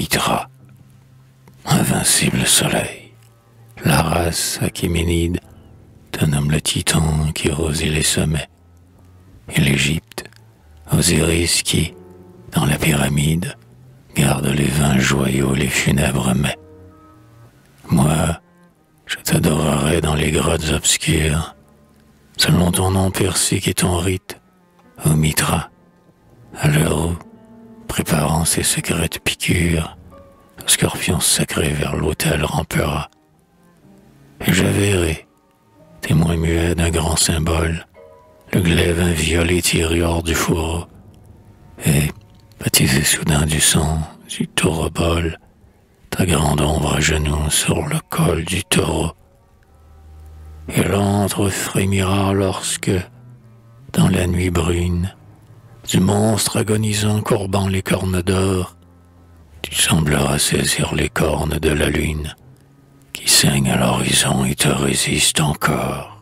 Mithra, invincible soleil, la race achéménide, d'un homme le titan qui rosait les sommets, et l'Égypte, Osiris qui, dans la pyramide, garde les vains joyaux, les funèbres mets. Moi, je t'adorerai dans les grottes obscures, selon ton nom persique et ton rite, ô Mithra, à l'heure où, préparant ses secrètes piqûres, le scorpion sacré vers l'autel rampera. Et je verrai, témoin muet d'un grand symbole, le glaive inviolé tiré hors du fourreau, et, baptisé soudain du sang du taureau-bol, ta grande ombre à genoux sur le col du taureau. Et l'antre frémira lorsque, dans la nuit brune, du monstre agonisant courbant les cornes d'or, tu sembleras saisir les cornes de la lune, qui saigne à l'horizon et te résiste encore.